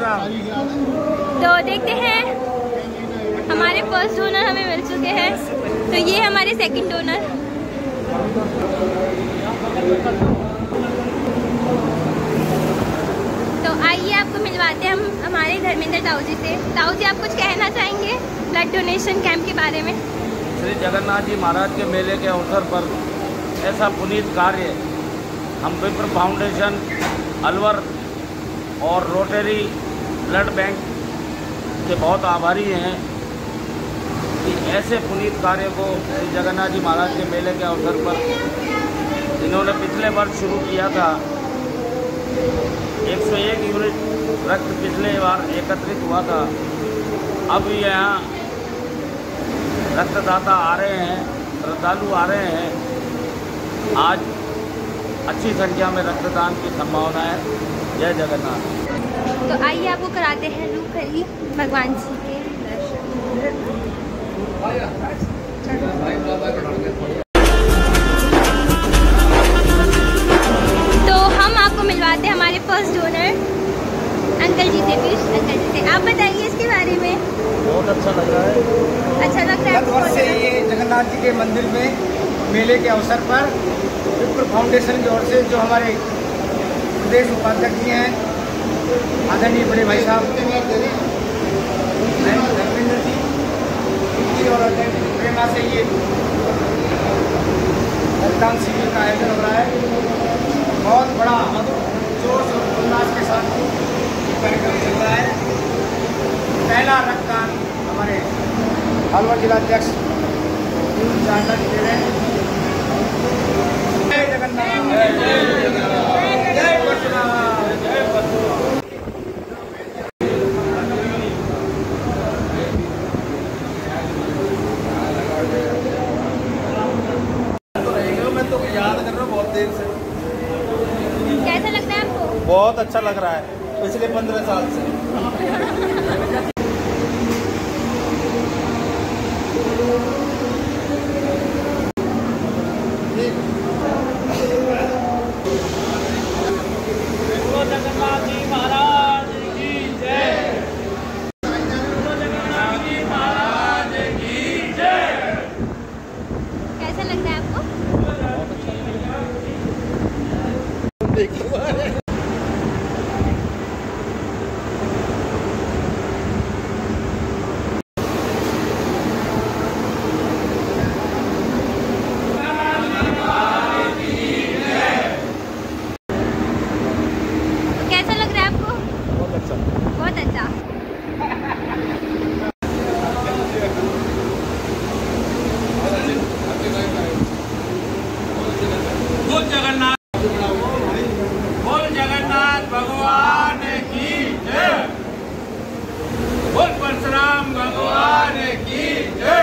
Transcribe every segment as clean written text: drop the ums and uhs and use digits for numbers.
तो देखते हैं, हमारे फर्स्ट डोनर हमें मिल चुके हैं, तो ये हमारे सेकंड डोनर। तो आइए आपको मिलवाते हैं हम हमारे धर्मेंद्र ताऊ जी से। ताऊ जी, आप कुछ कहना चाहेंगे ब्लड डोनेशन कैंप के बारे में? श्री जगन्नाथ जी महाराज के मेले के अवसर पर ऐसा पुनीत कार्य हम विप्र फाउंडेशन, अलवर और रोटरी ब्लड बैंक के बहुत आभारी हैं कि ऐसे पुनीत कार्य को श्री जगन्नाथ जी महाराज के मेले के अवसर पर इन्होंने पिछले वर्ष शुरू किया था। 101 यूनिट रक्त पिछले बार एकत्रित हुआ था। अब यहाँ रक्तदाता आ रहे हैं, श्रद्धालु आ रहे हैं। आज अच्छी संख्या में रक्तदान की संभावना है। जय जगन्नाथ। तो आइए आपको कराते हैं रूखली भगवान जी के दर्शन। तो हम आपको मिलवाते हैं हमारे फर्स्ट डोनर अंकल जी से। फिर अंकल जी से आप बताइए इसके बारे में। बहुत अच्छा लग रहा है। अच्छा लग रहा है। गत वर्ष से ये जगन्नाथ जी के मंदिर में मेले के अवसर पर विप्र फाउंडेशन की ओर से जो हमारे प्रदेश उपाध्यक्ष जी हैं, आदरणीय बड़े भाई साहब धर्मेंद्र जी, इनकी और प्रेरणा से ये रक्तदान शिविर का आयोजन हो रहा है। बहुत बड़ा जोश और उल्लास के साथ कार्यक्रम चल रहा है। पहला रक्तदान हमारे अलवर जिलाध्यक्ष चांदा जी दे रहे हैं। जय जगन्नाथ, जय जगन्नाथ, जय परशुराम, जय परशुराम। मैं तो याद कर रहा हूँ बहुत देर से। कैसा लगता है आपको? बहुत अच्छा लग रहा है, पिछले 15 साल से। जगन्नाथ जी महाराज की जय। जगन्नाथ जी महाराज की जय। कैसा लगता है आपको? कैसा लग रहा है आपको? बहुत अच्छा। बहुत अच्छा। बोल जगन्नाथ, बोल जगन्नाथ भगवान की जय। बोल परशुराम भगवान की जय।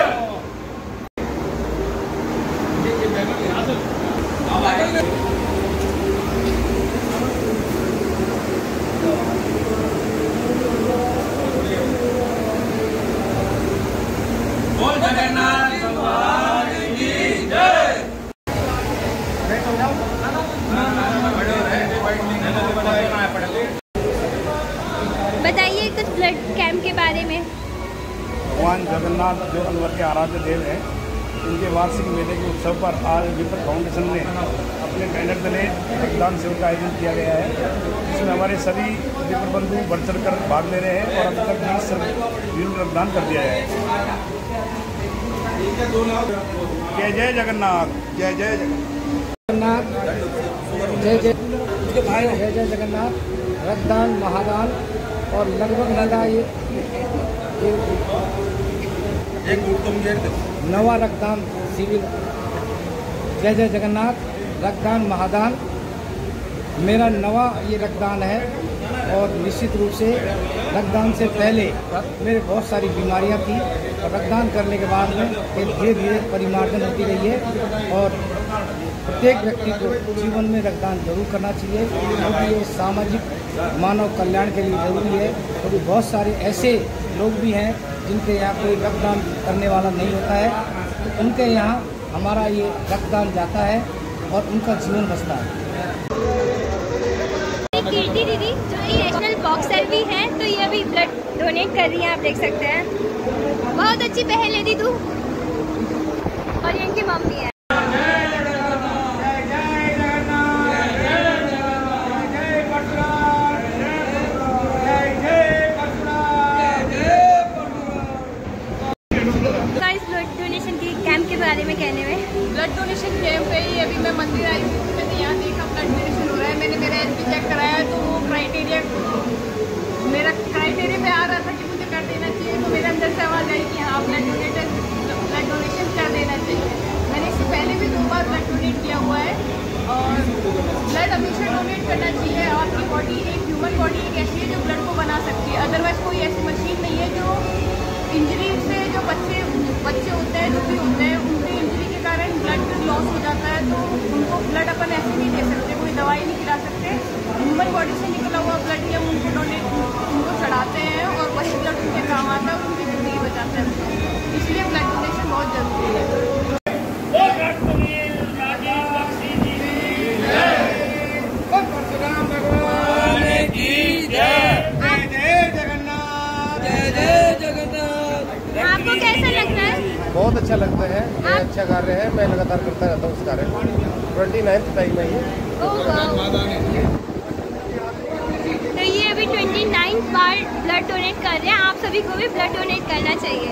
बोल जगन्नाथ भगवान की जय। बताइए कुछ ब्लड कैंप के बारे में। भगवान जगन्नाथ जो अलवर के आराध्य देव हैं, उनके वार्षिक मेले के उत्सव पर आज विप्र फाउंडेशन ने अपने बैनर तले रक्तदान शिविर का आयोजन किया गया है। इसमें हमारे सभी विप्र बंधु बढ़ चढ़ कर भाग ले रहे हैं और अभी तक 20 यूनिट रक्तदान कर दिया है। जय जय जगन्नाथ, जय जय जगन्नाथ, जय जय जय जय जगन्नाथ। रक्तदान महादान और लगभग लगा ये नवा रक्तदान शिविर। जय जय जगन्नाथ। रक्तदान महादान मेरा नवा ये रक्तदान है और निश्चित रूप से रक्तदान से पहले मेरे बहुत सारी बीमारियां थी और रक्तदान करने के बाद में धीरे धीरे परिमार्जन होती रही है। और प्रत्येक व्यक्ति को जीवन में रक्तदान जरूर करना चाहिए क्योंकि ये सामाजिक मानव कल्याण के लिए जरूरी है। क्योंकि बहुत सारे ऐसे लोग भी हैं जिनके यहाँ कोई रक्तदान करने वाला नहीं होता है, तो उनके यहाँ हमारा ये रक्तदान जाता है और उनका जीवन बचता है। कीर्ति दीदी जो नेशनल बॉक्सर भी हैं, तो ये अभी ब्लड डोनेट कर रही हैं, आप देख सकते हैं। बहुत अच्छी पहल है दीदू। और ये इनकी मम्मी है। बारे में कहने में ब्लड डोनेशन कैंप है ये। अभी मैं मंदिर आई थी, मैंने यहाँ देखा ब्लड डोनेशन हो रहा है। मैंने मेरा एचबी चेक कराया तो वो क्राइटेरिया में आ रहा था कि मुझे कर देना चाहिए। तो मेरे अंदर से आवाज़ आई कि हाँ ब्लड डोनेशन कर देना चाहिए। मैंने इससे पहले भी 2 बार ब्लड डोनेट किया हुआ है। और ब्लड हमेशा डोनेट करना चाहिए। आपकी बॉडी, एक ह्यूमन बॉडी एक ऐसी है जो ब्लड को बना सकती है। अदरवाइज कोई ऐसी मशीन नहीं है जो इंजरी से, जो बच्चे होते हैं, जो भी होते हैं, उनके इंजरी के कारण ब्लड लॉस हो जाता है। तो उनको ब्लड अपन ऐसे नहीं दे सकते, कोई दवाई नहीं खिला सकते। ह्यूमन बॉडी से निकला हुआ ब्लड ही हम उनको चढ़ाते हैं और वही ब्लड उनके काम आता है, उनकी जिंदगी बचाता है। इसलिए ब्लड डोनेशन बहुत जरूरी है। आपको कैसा लग रहा है? बहुत अच्छा लगता है, ये अच्छा कार्य है। मैं लगातार करता रहता हूँ इस कार्य को। 29th टाइम है ये। तो ये अभी 29th बार ब्लड डोनेट कर रहे हैं। आप सभी को भी ब्लड डोनेट करना चाहिए।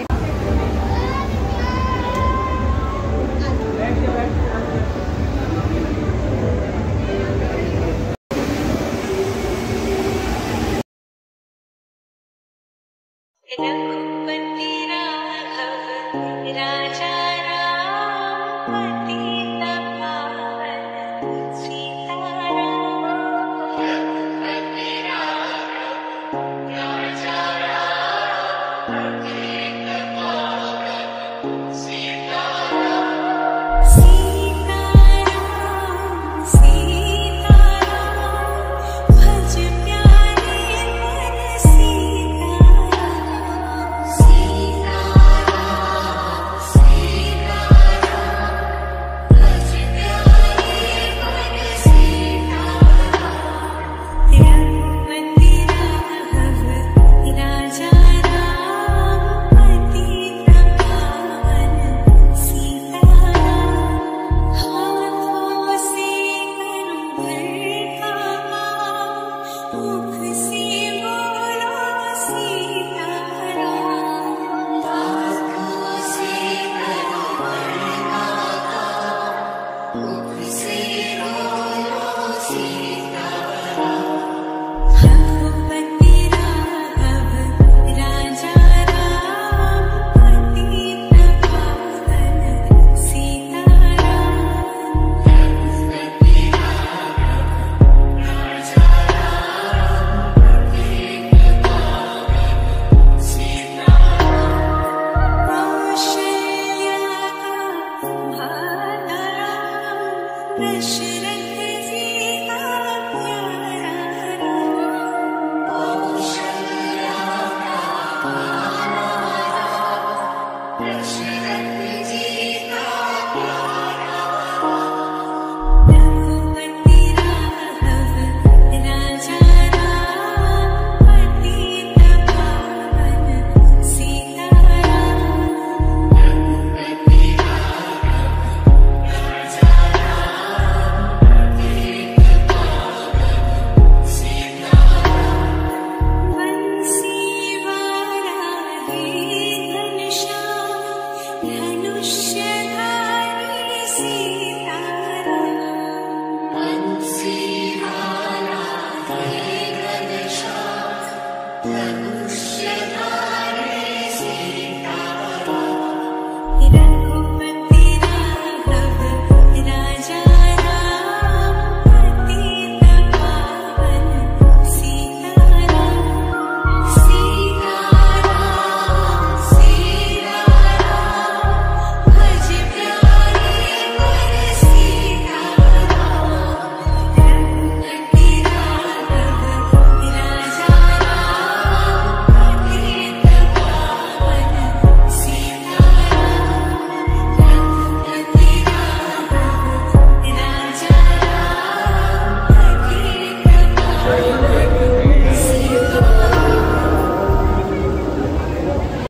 धनुष्य